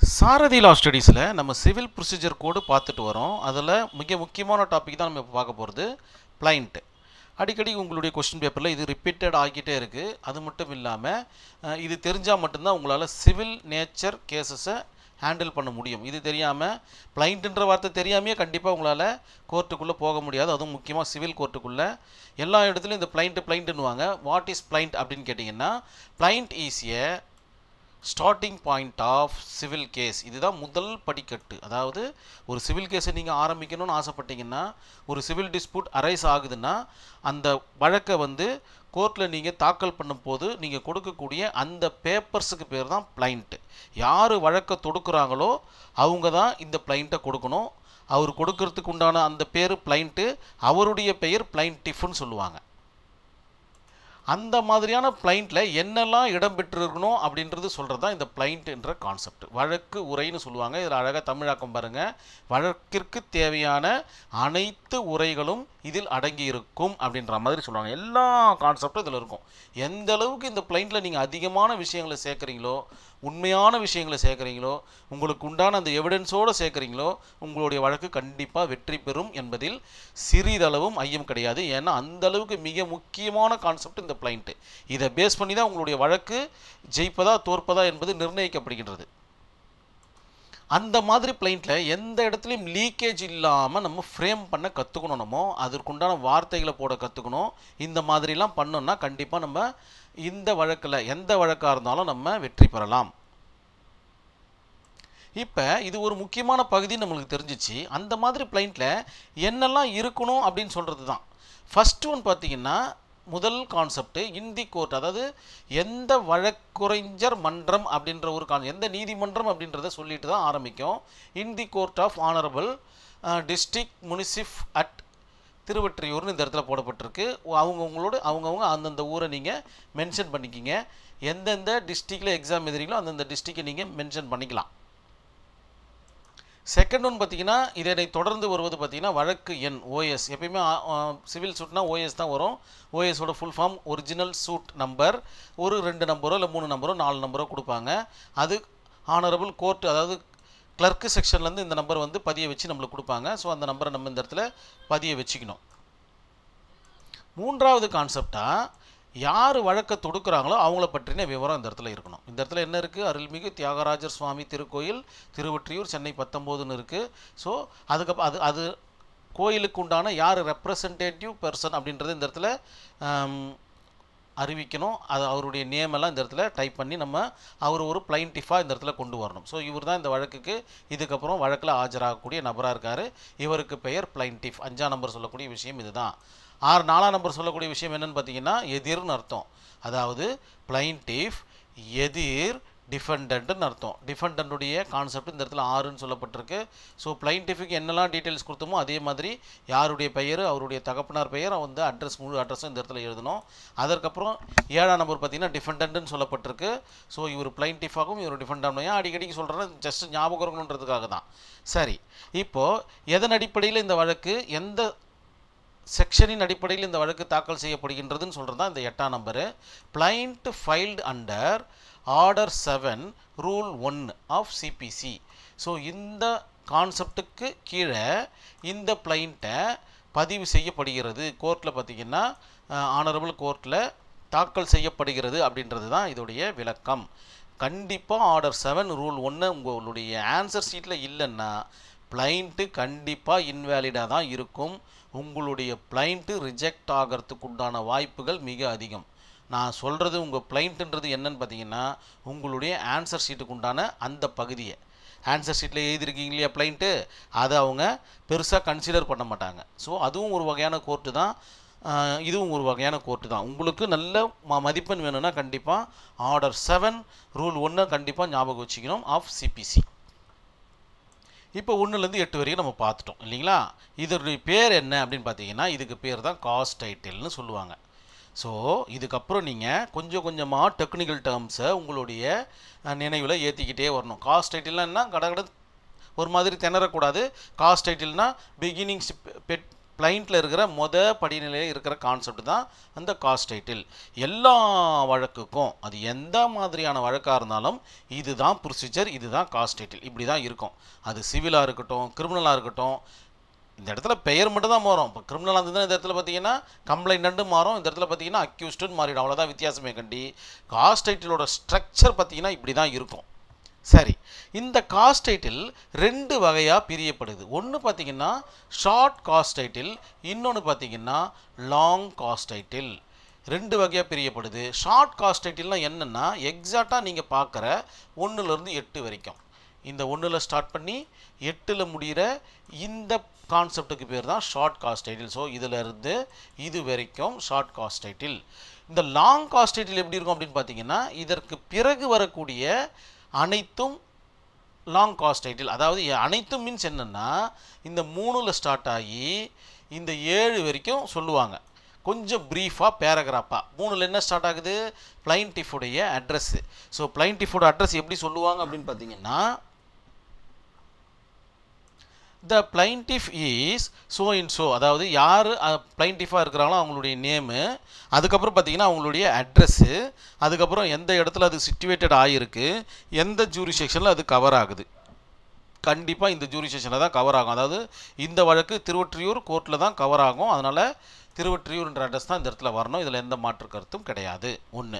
சாரதி லா ஸ்டடீஸில் நம்ம civil procedure கோடு பார்த்துட்டு வரோம். அதில் மிக முக்கியமான டாபிக் தான் நம்ம இப்போ பார்க்க போகிறது பிளைண்ட். அடிக்கடி உங்களுடைய கொஸ்டின் பேப்பரில் இது ரிப்பீட்டட் ஆகிட்டே இருக்குது. அது மட்டும் இல்லாமல் இது தெரிஞ்சால் மட்டும்தான் உங்களால் சிவில் நேச்சர் கேசஸை ஹேண்டில் பண்ண முடியும். இது தெரியாமல் பிளைண்ட்டுன்ற வார்த்தை தெரியாமையே கண்டிப்பாக உங்களால் கோர்ட்டுக்குள்ளே போக முடியாது. அதுவும் முக்கியமாக சிவில் கோர்ட்டுக்குள்ளே எல்லா இடத்துலையும் இந்த பிளைண்ட்டுன்னுவாங்க. வாட் இஸ் பிளைண்ட் அப்படின்னு கேட்டிங்கன்னா, plaint is a starting point of civil case. இதுதான் முதல் படிக்கட்டு. அதாவது ஒரு சிவில் கேஸை நீங்கள் ஆரம்பிக்கணும்னு ஆசைப்பட்டீங்கன்னா, ஒரு சிவில் டிஸ்பியூட் அரைஸ் ஆகுதுன்னா, அந்த வழக்கை கோர்ட்டில் நீங்கள் தாக்கல் பண்ணும்போது நீங்கள் கொடுக்கக்கூடிய அந்த பேப்பர்ஸுக்கு பேர் தான் பிளைண்ட்டு. யார் வழக்கை தொடுக்குறாங்களோ அவங்க தான் இந்த பிளைண்ட்டை கொடுக்கணும். அவர் கொடுக்கறதுக்கு உண்டான அந்த பேர் பிளைண்ட்டு, அவருடைய பெயர் பிளைண்டிஃப்னு சொல்லுவாங்க. அந்த மாதிரியான பிளைண்ட்டில் என்னெல்லாம் இடம்பெற்றிருக்கணும் அப்படின்றது சொல்கிறது தான் இந்த பிளைண்ட் என்ற கான்செப்ட். வழக்கு உரைன்னு சொல்லுவாங்க. இதில் அழகாக தமிழாக்கம் பாருங்கள். வழக்கிற்கு தேவையான அனைத்து உரைகளும் இதில் அடங்கி இருக்கும் அப்படின்ற மாதிரி சொல்லுவாங்க. எல்லா கான்செப்டும் இதில் இருக்கும். எந்த அளவுக்கு இந்த பிளைண்ட்டில் நீங்கள் அதிகமான விஷயங்களை சேர்க்குறீங்களோ, உண்மையான விஷயங்களை சேர்க்குறீங்களோ, உங்களுக்கு உண்டான அந்த எவிடன்ஸோடு சேர்க்குறீங்களோ, உங்களுடைய வழக்கு கண்டிப்பாக வெற்றி பெறும் என்பதில் சிறிதளவும் ஐயம் கிடையாது. ஏன்னா அந்த அளவுக்கு மிக முக்கியமான கான்செப்ட் இந்த பிளைண்ட்டு. இதை பேஸ் பண்ணி தான் உங்களுடைய வழக்கு ஜெயிப்பதா தோற்பதா என்பது நிர்ணயிக்கப்படுகின்றது. அந்த மாதிரி பிளைண்ட்டில் எந்த இடத்துலையும் லீக்கேஜ் இல்லாமல் நம்ம ஃப்ரேம் பண்ண கற்றுக்கணும். நம்ம அதற்குண்டான வார்த்தைகளை போட கற்றுக்கணும். இந்த மாதிரிலாம் பண்ணோம்னா கண்டிப்பாக நம்ம இந்த வழக்கில் எந்த வழக்காக இருந்தாலும் நம்ம வெற்றி பெறலாம். இப்போ இது ஒரு முக்கியமான பகுதி நம்மளுக்கு தெரிஞ்சிச்சு. அந்த மாதிரி பிளைண்ட்டில் என்னெல்லாம் இருக்கணும் அப்படின்னு சொல்கிறது தான். ஃபஸ்ட் ஒன் பார்த்திங்கன்னா, முதல் கான்செப்ட் இந்தி கோர்ட். அதாவது எந்த வழக்குரைஞர் மன்றம் அப்படின்ற ஒரு எந்த நீதிமன்றம் அப்படின்றத சொல்லிட்டு தான் ஆரம்பிக்கும். In the court of honourable district munsif at திருவொற்றியூர்னு இந்த இடத்துல போடப்பட்டிருக்கு. அவங்கவுங்க அந்தந்த ஊரை நீங்கள் மென்ஷன் பண்ணிக்கிங்க. எந்தெந்த டிஸ்ட்ரிக்டில் எக்ஸாம் எழுதுறீங்களோ அந்தந்த டிஸ்ட்ரிக்டை நீங்கள் மென்ஷன் பண்ணிக்கலாம். செகண்ட் ஒன் பார்த்திங்கன்னா, இதனை தொடர்ந்து வருவது பார்த்திங்கன்னா வழக்கு எண் ஓஎஸ். எப்பயுமே சிவில் சூட்னா ஓஎஸ் தான் வரும். ஓஎஸோட full form original suit number. ஒரு 2 நம்பரோ இல்லை 3 நம்பரோ 4 நம்பரோ கொடுப்பாங்க. அது ஆனரபிள் கோர்ட், அதாவது கிளர்க்கு செக்ஷன்லேருந்து இந்த நம்பர் பதிய வச்சு நம்மளுக்கு கொடுப்பாங்க. ஸோ அந்த நம்பரை நம்ம இந்த இடத்துல பதிய வச்சுக்கணும். மூன்றாவது கான்செப்டாக யார் வழக்கை தொடுக்கிறாங்களோ அவங்கள பற்றின விவரம் இந்த இடத்துல இருக்கணும். இந்த இடத்துல என்ன இருக்குது? அருள்மிகு தியாகராஜர் சுவாமி திருக்கோயில் திருவொற்றியூர் சென்னை 19ன்னு இருக்குது. ஸோ அதுக்கப்புறம் அது கோயிலுக்கு உண்டான யார் ரெப்ரசன்டேட்டிவ் பர்சன் அப்படின்றது இந்த இடத்துல அறிவிக்கணும். அது அவருடைய நேமெல்லாம் இந்த இடத்துல டைப் பண்ணி நம்ம அவர் ஒரு பிளைண்டிஃபாக இந்த இடத்துல கொண்டு வரணும். ஸோ இவர் தான் இந்த வழக்குக்கு இதுக்கப்புறம் வழக்கில் ஆஜராகக்கூடிய நபராக இருக்கார். இவருக்கு பெயர் பிளைண்டிஃப். 5ஆம் நம்பர் சொல்லக்கூடிய விஷயம் இதுதான். 4ஆம் நம்பர் சொல்லக்கூடிய விஷயம் என்னென்னு பார்த்தீங்கன்னா, எதிர்னு அர்த்தம். அதாவது பிளைண்டிஃப் எதிர் டிஃபெண்டன்ட்னு அர்த்தம். டிஃபெண்டன்ட்டுடைய கான்செப்ட் இந்த இடத்துல 6ன்னு சொல்லப்பட்டிருக்கு. ஸோ பிளைண்டிஃபுக்கு என்னெல்லாம் டீட்டெயில்ஸ் கொடுத்தோமோ அதே மாதிரி யாருடைய பெயர், அவருடைய தகப்பனார் பெயர், அட்ரஸ், முழு அட்ரஸும் இந்த இடத்துல எழுதணும். அதற்கப்புறம் 7ஆம் நம்பர் பார்த்தீங்கன்னா டிஃபெண்டன்ட்னு சொல்லப்பட்டிருக்கு. ஸோ இவர் பிளைண்டிஃபாகவும் இவர் டிஃபெண்டன்ட். அடிக்கடிக்கு சொல்கிறேன், ஜஸ்ட் ஞாபகம் இருக்கணுன்றதுக்காக தான். சரி, இப்போது எதன் அடிப்படையில் இந்த வழக்கு, எந்த செக்ஷனின் அடிப்படையில் இந்த வழக்கு தாக்கல் செய்யப்படுகின்றதுன்னு சொல்கிறது தான் இந்த 8ஆம் number. Plaint filed under order 7 rule 1 of CPC. So இந்த கான்செப்டுக்கு கீழே இந்த பிளைண்ட்டை பதிவு செய்யப்படுகிறது. கோர்ட்டில் பார்த்திங்கன்னா ஆனரபிள் கோர்ட்டில் தாக்கல் செய்யப்படுகிறது அப்படின்றது தான் இதோடைய விளக்கம். கண்டிப்பாக ஆர்டர் 7 ரூல் 1 உங்களுடைய ஆன்சர் ஷீட்டில் இல்லைன்னா பிளைண்ட்டு கண்டிப்பாக இன்வேலிடாக தான் இருக்கும். உங்களுடைய பிளைண்ட்டு ரிஜெக்ட் ஆகிறதுக்கு உண்டான வாய்ப்புகள் மிக அதிகம். நான் சொல்கிறது உங்கள் பிளைண்ட்டுன்றது என்னன்னு பார்த்தீங்கன்னா, உங்களுடைய ஆன்சர் ஷீட்டுக்கு உண்டான அந்த பகுதியை, ஆன்சர் ஷீட்டில் எழுதியிருக்கீங்க இல்லையா பிளைண்ட்டு, அதை அவங்க பெருசாக கன்சிடர் பண்ண மாட்டாங்க. ஸோ அதுவும் ஒரு வகையான கோர்ட்டு தான், இதுவும் ஒரு வகையான கோர்ட்டு தான். உங்களுக்கு நல்ல மதிப்பெண் வேணும்னா கண்டிப்பாக ஆர்டர் 7 ரூல் 1 கண்டிப்பாக ஞாபகம் வச்சுக்கணும் ஆஃப் சிபிசி. இப்போ 1லேருந்து 8 வரைக்கும் நம்ம பார்த்துட்டோம் இல்லைங்களா? இதனுடைய பேர் என்ன அப்படின்னு பார்த்தீங்கன்னா, இதுக்கு பேர் தான் காஸ் டைட்டில்னு சொல்லுவாங்க. ஸோ இதுக்கப்புறம் நீங்கள் கொஞ்சம் கொஞ்சமாக டெக்னிக்கல் டேர்ம்ஸை உங்களுடைய நினைவில் ஏற்றிக்கிட்டே வரணும். காஸ் டைட்டில்னா என்ன? கடகட ஒரு மாதிரி திணறக்கூடாது. காஸ் டைட்டில்னா பிகினிங் பிளைண்ட்டில் இருக்கிற படிநிலையில் இருக்கிற கான்செப்ட் தான் அந்த காஸ் டைட்டில். எல்லா வழக்குக்கும் அது எந்த மாதிரியான வழக்காக இருந்தாலும் இதுதான் ப்ரொசீஜர், இதுதான் காஸ் டைட்டில், இப்படி தான் இருக்கும். அது சிவிலாக இருக்கட்டும், கிரிமினலாக இருக்கட்டும். இந்த இடத்துல பெயர் மட்டும் தான் மாறும். இப்போ கிரிமினலாக இருந்ததுன்னா இந்த இடத்துல பார்த்தீங்கன்னா கம்ப்ளைண்ட்டு மாறும், இந்த இடத்துல பார்த்தீங்கன்னா அக்யூஸ்டுன்னு மாறிடும். அவ்வளோதான் வித்தியாசமே கண்டி. காஸ் டைட்டிலோட ஸ்ட்ரக்சர் பார்த்தீங்கன்னா இப்படி தான் இருக்கும். சரி, இந்த காஸ் டைட்டில் 2 வகையாக பிரியப்படுது. ஒன்று பார்த்தீங்கன்னா ஷார்ட் காஸ் டைட்டில், இன்னொன்று பார்த்தீங்கன்னா லாங் காஸ் டைட்டில். 2 வகையாக பிரியப்படுது. ஷார்ட் காஸ் டைட்டில்னால் என்னென்னா எக்ஸாக்டாக நீங்கள் பார்க்குற 1லேருந்து 8 வரைக்கும், இந்த 1ல் ஸ்டார்ட் பண்ணி 8ல் முடிகிற இந்த கான்செப்டுக்கு பேர் தான் ஷார்ட் காஸ் டைட்டில். ஸோ இதிலிருந்து இது வரைக்கும் ஷார்ட் காஸ் டைட்டில். இந்த லாங் காஸ் டைட்டில் எப்படி இருக்கும் அப்படின்னு பார்த்தீங்கன்னா இதற்கு பிறகு வரக்கூடிய அனைத்தும் லாங் காஸ் டைட்டில். அதாவது அனைத்தும் மீன்ஸ் என்னென்னா இந்த 3ல் ஸ்டார்ட் ஆகி இந்த 7 வரைக்கும் சொல்லுவாங்க. கொஞ்சம் ப்ரீஃபாக பேராகிராஃபாக 3ல் என்ன ஸ்டார்ட் ஆகுது, பிளைன்டிஃபுடைய அட்ரஸ்ஸு. ஸோ பிளைன்டிஃபோட அட்ரஸ் எப்படி சொல்லுவாங்க அப்படின்னு பார்த்தீங்கன்னா the plaintiff is so and so, அதாவது யார் பிளைன்டிஃபாக இருக்கிறாங்களோ அவங்களுடைய நேமு, அதுக்கப்புறம் பார்த்தீங்கன்னா அவங்களுடைய அட்ரஸ்ஸு, அதுக்கப்புறம் எந்த இடத்துல அது சிச்சுவேட்டட் ஆகிருக்கு, எந்த ஜூரிசெக்ஷனில் அது கவர் ஆகுது. கண்டிப்பாக இந்த ஜூரிசெக்ஷனில் தான் கவர் ஆகும். அதாவது இந்த வழக்கு திருவொற்றியூர் கோர்ட்டில் தான் கவர் ஆகும். அதனால் திருவொற்றியூர்ன்ற அட்ரஸ் தான் இந்த இடத்துல வரணும். இதில் எந்த மாற்று கருத்தும் கிடையாது. ஒன்று.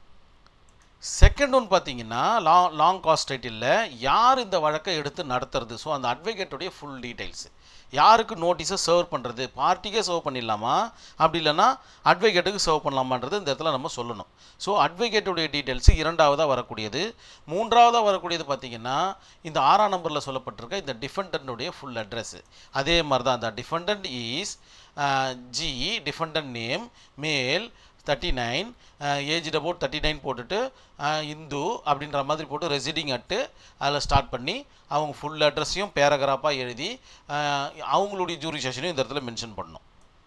செகண்ட் ஒன் பார்த்தீங்கன்னா லாங் காஸ் டைட்டிலில் யார் இந்த வழக்கை எடுத்து நடத்துறது, ஸோ அந்த அட்வொகேட்டுடைய ஃபுல் டீட்டெயில்ஸ், யாருக்கு நோட்டீஸை சர்வ் பண்ணுறது, பார்ட்டிக்கே சர்வ் பண்ணிடலாமா, அப்படி இல்லைன்னா அட்வொகேட்டுக்கு சர்வ் பண்ணலாமான்றது இந்த இடத்துல நம்ம சொல்லணும். ஸோ அட்வொகேட்டுடைய டீட்டெயில்ஸு 2வதாக வரக்கூடியது. 3வதாக வரக்கூடியது பார்த்திங்கன்னா இந்த 6ஆம் நம்பரில் சொல்லப்பட்டிருக்க இந்த டிஃபெண்டன்ட்டுடைய ஃபுல் அட்ரஸ்ஸு. அதே மாதிரி தான் அந்த defendant is G, defendant name male 39, aged about 39 போட்டுட்டு இந்து அப்படின்ற மாதிரி போட்டு ரெசிடிங் அட்டு அதில் ஸ்டார்ட் பண்ணி அவங்க ஃபுல் அட்ரஸையும் பேராகிராஃபாக எழுதி அவங்களுடைய ஜூரிசெக்ஷனையும் இந்த இடத்துல மென்ஷன் பண்ணணும்.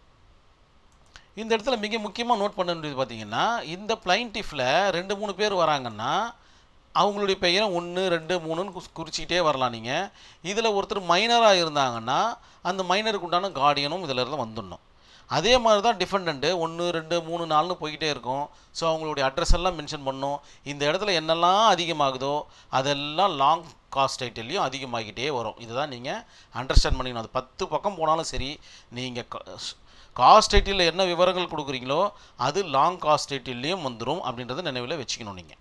இந்த இடத்துல மிக முக்கியமாக நோட் பண்ண வேண்டியது பார்த்தீங்கன்னா இந்த பிளைன்டிஃபில் 2-3 பேர் வராங்கன்னா அவங்களுடைய பெயரை 1, 2, 3ன்னு குறிச்சிக்கிட்டே வரலாம். நீங்கள் இதில் ஒருத்தர் மைனராக இருந்தாங்கன்னா அந்த மைனருக்கு உண்டான கார்டியனும் இதில் இருந்து வந்துடணும். அதே மாதிரி தான் டிஃபெண்டன்ட்டு 1, 2, 3, 4ன்னு போய்கிட்டே இருக்கும். ஸோ அவங்களுடைய அட்ரஸ் எல்லாம் மென்ஷன் பண்ணணும். இந்த இடத்துல என்னெல்லாம் அதிகமாகுதோ அதெல்லாம் லாங் காஸ் டைட்டில்லையும் அதிகமாகிட்டே வரும். இதுதான் நீங்கள் அண்டர்ஸ்டாண்ட் பண்ணிக்கணும். அது 10 பக்கம் போனாலும் சரி, நீங்கள் காஸ் டைட்டிலில் என்ன விவரங்கள் கொடுக்குறீங்களோ அது லாங் காஸ் டைட்டில்லையும் வந்துடும் அப்படின்றத நினைவில் வச்சுக்கணும். நீங்கள்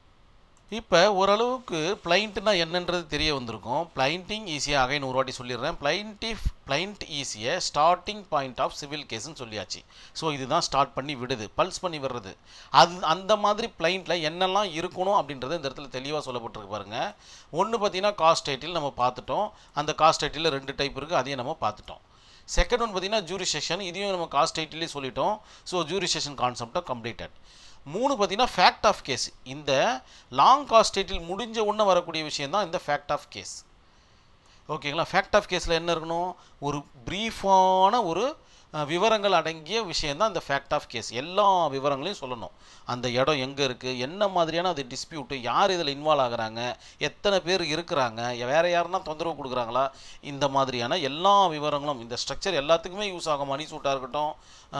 இப்போ ஓரளவுக்கு பிளைண்ட்னா என்னன்றது தெரிய வந்திருக்கும். பிளைண்டிங் ஈஸியாக அகைன் ஒரு வாட்டி சொல்லிடுறேன். பிளைண்ட் ஈஸியாக ஸ்டார்டிங் பாயிண்ட் ஆஃப் சிவில் கேஸ்ன்னு சொல்லியாச்சு. ஸோ இதுதான் ஸ்டார்ட் பண்ணி விடுது, பல்ஸ் பண்ணி விடுறது. அந்த மாதிரி பிளைண்ட்டில் என்னெல்லாம் இருக்கணும் அப்படின்றது இந்த இடத்துல தெளிவாக சொல்லப்பட்டிருக்கு பாருங்கள். ஒன்று பார்த்தீங்கன்னா காஸ் டைட்டில் நம்ம பார்த்துட்டோம். அந்த காஸ் டைட்டிலில் 2 டைப் இருக்குது, அதையும் நம்ம பார்த்துட்டோம். செகண்ட் ஒன் பார்த்தீங்கன்னா ஜூரிசெக்ஷன், இதையும் நம்ம காஸ் டைட்டிலே சொல்லிட்டோம். ஸோ ஜூரிசெக்ஷன் கான்செப்டை கம்ப்ளீட்டட். 3 பார்த்தீங்கன்னா ஃபேக்ட் ஆஃப் கேஸ். இந்த லாங் காஸ் டைட்டில் முடிஞ்ச உடனே வரக்கூடிய விஷயம் தான் இந்த ஃபேக்ட் ஆஃப் கேஸ். ஓகேங்களா? ஃபேக்ட் ஆஃப் கேஸில் என்ன இருக்கணும், ஒரு ப்ரீஃபான ஒரு விவரங்கள் அடங்கிய விஷயந்தான் இந்த ஃபேக்ட் ஆஃப் கேஸ். எல்லா விவரங்களையும் சொல்லணும். அந்த இடம் எங்கே இருக்குது, என்ன மாதிரியான அது டிஸ்பியூட்டு, யார் இதில் இன்வால்வ் ஆகுறாங்க, எத்தனை பேர் இருக்கிறாங்க, வேறு யாருன்னா தொந்தரவு கொடுக்குறாங்களா, இந்த மாதிரியான எல்லா விவரங்களும் இந்த ஸ்ட்ரக்சர் எல்லாத்துக்குமே யூஸ் ஆகும். மணி சூட்டாக இருக்கட்டும்,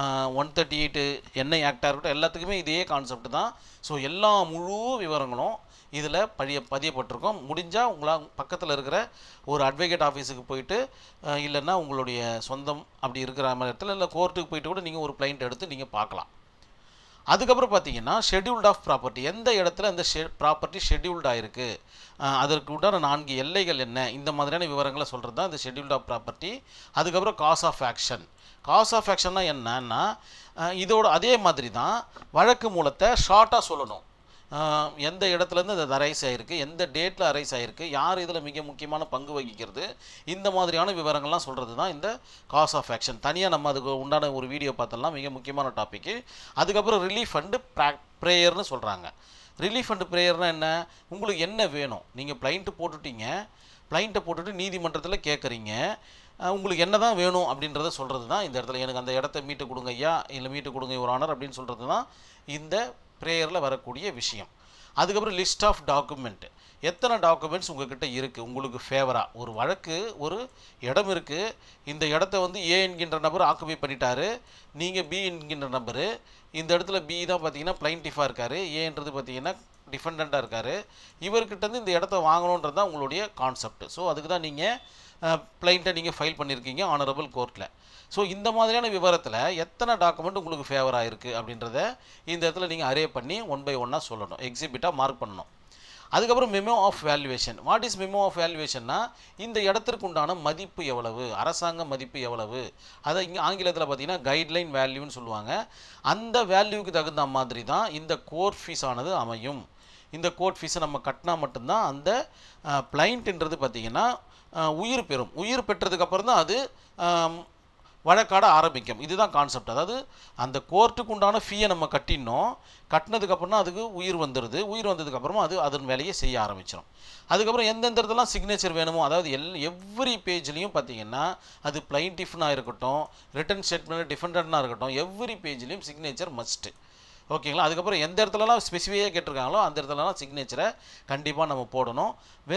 138 என்ஐ ஆக்டாக இருக்கட்டும், எல்லாத்துக்குமே இதே கான்செப்ட் தான். ஸோ எல்லா முழு விவரங்களும் இதில் பதியப்பட்டிருக்கும். முடிஞ்சால் உங்களால் பக்கத்தில் இருக்கிற ஒரு அட்வொகேட் ஆஃபீஸுக்கு போயிட்டு இல்லைன்னா உங்களுடைய சொந்தம் அப்படி இருக்கிற மாதிரி இடத்துல இல்லை கோர்ட்டுக்கு போயிட்டு கூட நீங்கள் ஒரு பிளைண்ட் எடுத்து நீங்கள் பார்க்கலாம். அதுக்கப்புறம் பார்த்தீங்கன்னா ஷெட்யூல்ட் ஆஃப் ப்ராப்பர்ட்டி, எந்த இடத்துல அந்த ப்ராப்பர்ட்டி ஷெட்யூல்ட் ஆகிருக்கு, அதற்கு உண்டான 4 எல்லைகள் என்ன, இந்த மாதிரியான விவரங்களை சொல்கிறது தான் இந்த ஷெட்யூல்ட் ஆஃப் ப்ராப்பர்ட்டி. அதுக்கப்புறம் cause of action. Cause of ஆக்ஷன்னா என்னன்னா இதோட அதே மாதிரி தான் வழக்கு மூலத்தை ஷார்ட்டாக சொல்லணும். எந்த இடத்துலேருந்து அது அரைஸ் ஆகிருக்கு, எந்த டேட்டில் அரைஸ் ஆகிருக்கு, யார் இதில் மிக முக்கியமான பங்கு வகிக்கிறது, இந்த மாதிரியான விவரங்கள்லாம் சொல்கிறது தான் இந்த காஸ் ஆஃப் ஆக்ஷன். தனியாக நம்ம அதுக்கு உண்டான ஒரு வீடியோ பார்த்தோம்னா மிக முக்கியமான டாப்பிக்கு. அதுக்கப்புறம் ரிலீஃப் அண்டு ப்ரேயர்னு சொல்கிறாங்க. ரிலீஃப் அண்டு ப்ரேயர்னால் என்ன, உங்களுக்கு என்ன வேணும், நீங்கள் பிளைண்ட்டு போட்டுட்டீங்க, பிளைண்ட்டை போட்டுட்டு நீதிமன்றத்தில் கேட்குறீங்க, உங்களுக்கு என்ன தான் வேணும் அப்படின்றத சொல்கிறது தான் இந்த இடத்துல. எனக்கு அந்த இடத்த மீட்டு கொடுங்க ஐயா, இல்லை மீட்டு கொடுங்க ஒரு ஆனர் அப்படின்னு சொல்கிறது தான் இந்த ப்ரேயரில் வரக்கூடிய விஷயம். அதுக்கப்புறம் லிஸ்ட் ஆஃப் டாக்குமெண்ட், எத்தனை டாக்குமெண்ட்ஸ் உங்ககிட்ட இருக்குது உங்களுக்கு ஃபேவராக. ஒரு வழக்கு, ஒரு இடம் இருக்குது, இந்த இடத்த வந்து ஏ என்கின்ற நபர் ஆக்குபை பண்ணிட்டாரு, நீங்கள் பி என்கின்ற நபரு, இந்த இடத்துல பி தான் பார்த்தீங்கன்னா பிளைன்டிஃபாக இருக்கார், ஏன்றது பார்த்தீங்கன்னா டிஃபெண்டண்ட்டாக இருக்கார், இவர்கிட்டருந்து இந்த இடத்த வாங்கணுன்றது தான் உங்களுடைய கான்செப்ட். ஸோ அதுக்கு தான் நீங்கள் பிளைண்ட்டை நீங்கள் ஃபைல் பண்ணியிருக்கீங்க ஆனரபிள் கோர்ட்டில். ஸோ இந்த மாதிரியான விவரத்தில் எத்தனை டாக்குமெண்ட் உங்களுக்கு ஃபேவராக இருக்குது அப்படின்றத இந்த இடத்துல நீங்கள் அரே பண்ணி 1 by 1 சொல்லணும், எக்ஸிபிட்டாக மார்க் பண்ணணும். அதுக்கப்புறம் memo of valuation. What is memo of வேல்யூவேஷன்னா, இந்த இடத்திற்கு உண்டான மதிப்பு எவ்வளவு, அரசாங்க மதிப்பு எவ்வளவு, அதை இங்கே ஆங்கிலத்தில் பார்த்தீங்கன்னா கைட்லைன் வேல்யூன்னு சொல்லுவாங்க. அந்த வேல்யூவுக்கு தகுந்த மாதிரி தான் இந்த கோர்ட் ஃபீஸ் ஆனது அமையும். இந்த கோர்ட் ஃபீஸை நம்ம கட்டினா மட்டும்தான் அந்த பிளைண்ட்ன்றது பார்த்திங்கன்னா உயிர் பெறும். உயிர் பெற்றதுக்கப்புறம் தான் அது வழக்காட ஆரம்பிக்கும். இதுதான் கான்செப்ட். அதாவது அந்த கோர்ட்டுக்கு உண்டான ஃபீயை நம்ம கட்டினோம், கட்டினதுக்கப்புறம் தான் அதுக்கு உயிர் வந்துடுது. உயிர் வந்ததுக்கப்புறமா அது அதன் வேலையை செய்ய ஆரம்பிச்சிடும். அதுக்கப்புறம் எந்தெந்த இடத்துலாம் சிக்னேச்சர் வேணுமோ, அதாவது எவ்ரி பேஜ்லேயும் பார்த்தீங்கன்னா அது பிளைன்டிஃப்னாக இருக்கட்டும், ரிட்டன் ஸ்டேட்மெண்ட் டிஃபெண்டன்ட்னாக இருக்கட்டும், எவ்ரி பேஜ்லேயும் சிக்னேச்சர் மஸ்ட்டு. ஓகேங்களா. அதுக்கப்புறம் எந்த இடத்துலலாம் ஸ்பெசிஃபையாக கேட்டிருக்காங்களோ அந்த இடத்துலலாம் சிக்னேச்சரை கண்டிப்பாக நம்ம போடணும்.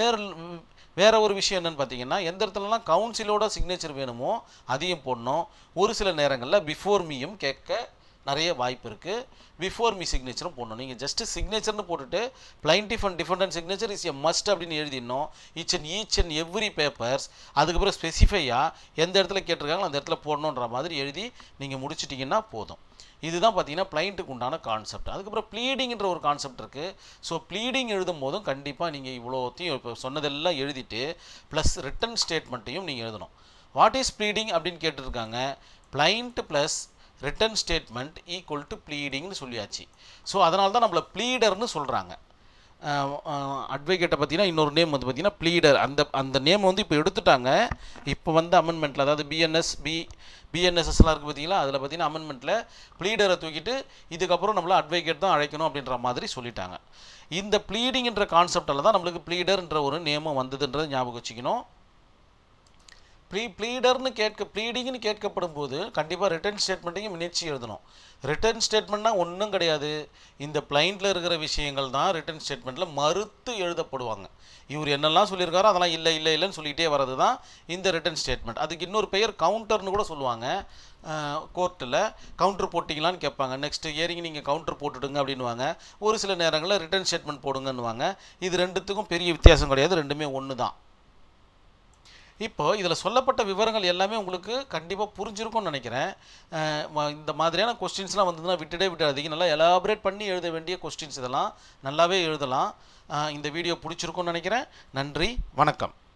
வேறு ஒரு விஷயம் என்னென்னு பார்த்தீங்கன்னா, எந்த இடத்துலலாம் கவுன்சிலோட சிக்னேச்சர் வேணுமோ அதையும் போடணும். ஒரு சில நேரங்களில் பிஃபோர் மீயும் கேட்க நிறைய வாய்ப்பு இருக்குது. பிஃபோர் மீ சிக்னேச்சரும் போடணும். நீங்கள் ஜஸ்ட்டு சிக்னேச்சர்னு போட்டுட்டு plaintiff and defendant signature is a must அப்படின்னு எழுதிடணும். Each and every papers. அதுக்கப்புறம் ஸ்பெசிஃபையாக எந்த இடத்துல கேட்டிருக்காங்களோ அந்த இடத்துல போடணுன்ற மாதிரி எழுதி நீங்கள் முடிச்சிட்டிங்கன்னா போதும். இதுதான் பார்த்தீங்கன்னா பிளைண்ட்டுக்கு உண்டான கான்செப்ட். அதுக்கப்புறம் ப்ளீடிங்கிற ஒரு கான்செப்ட் இருக்குது. ஸோ ப்ளீடிங் எழுதும் போதும் கண்டிப்பாக நீங்கள் இவ்வளோத்தையும் இப்போ சொன்னதெல்லாம் எழுதிட்டு ப்ளஸ் ரிட்டன் ஸ்டேட்மெண்ட்டையும் நீங்கள் எழுதணும். வாட் இஸ் ப்ளீடிங் அப்படின்னு கேட்டிருக்காங்க. Plaint plus written statement equal to ப்ளீடிங்னு சொல்லியாச்சு. ஸோ அதனால தான் நம்மளை ப்ளீடர்னு சொல்கிறாங்க. அட்வொகேட்டை பார்த்தீங்கன்னா இன்னொரு நேம் வந்து பார்த்தீங்கன்னா ப்ளீடர். அந்த நேம் வந்து இப்போ எடுத்துட்டாங்க. இப்போ வந்து அமெண்ட்மெண்ட்டில், அதாவது பிஎன்எஸ்எஸ்லாம் இருக்குது பார்த்தீங்களா, அதில் பார்த்தீங்கன்னா அமெண்ட்மெண்ட்டில் ப்ளீடரை தூக்கிட்டு இதுக்கப்புறம் நம்மளை அட்வொகேட் தான் அழைக்கணும் அப்படின்ற மாதிரி சொல்லிட்டாங்க. இந்த ப்ளீடிங்கிற கான்செப்டில் தான் நம்மளுக்கு ப்ளீடர்ன்ற ஒரு நேமும் வந்ததுன்றது ஞாபகம் வச்சுக்கணும். ப்ளீடர்னு ப்ளீடிங்னு கேட்கப்படும் போது கண்டிப்பாக ரிட்டன் ஸ்டேட்மெண்ட்டையும் முன்னேற்றி எழுதணும். ரிட்டன் ஸ்டேட்மெண்ட்னா ஒன்றும் கிடையாது, இந்த பிளைண்டில் இருக்கிற விஷயங்கள் தான் ரிட்டன் ஸ்டேட்மெண்ட்டில் மறுத்து எழுதப்படுவாங்க. இவர் என்னெல்லாம் சொல்லியிருக்காரோ அதெல்லாம் இல்லைன்னு சொல்லிகிட்டே வர்றது தான் இந்த ரிட்டன் ஸ்டேட்மெண்ட். அதுக்கு இன்னொரு பெயர் கவுண்டர்னு கூட சொல்லுவாங்க. கோர்ட்டில் கவுண்டர் போட்டிங்களான்னு கேட்பாங்க. நெக்ஸ்ட் இயரிங் நீங்கள் கவுண்டர் போட்டுடுங்க அப்படின்வாங்க. ஒரு சில நேரங்களில் ரிட்டன் ஸ்டேட்மெண்ட் போடுங்கன்னுவாங்க. இது ரெண்டுத்துக்கும் பெரிய வித்தியாசம் கிடையாது, ரெண்டுமே ஒன்று தான். இப்போ இதில் சொல்லப்பட்ட விவரங்கள் எல்லாமே உங்களுக்கு கண்டிப்பாக புரிஞ்சிருக்கும்னு நினைக்கிறேன். இந்த மாதிரியான கொஸ்டின்ஸ்லாம் வந்ததுன்னா விட்டுடாதீங்க. நல்லா எலாபரேட் பண்ணி எழுத வேண்டிய கொஸ்டின்ஸ் இதெல்லாம் நல்லாவே எழுதலாம். இந்த வீடியோ பிடிச்சிருக்கும்னு நினைக்கிறேன். நன்றி, வணக்கம்.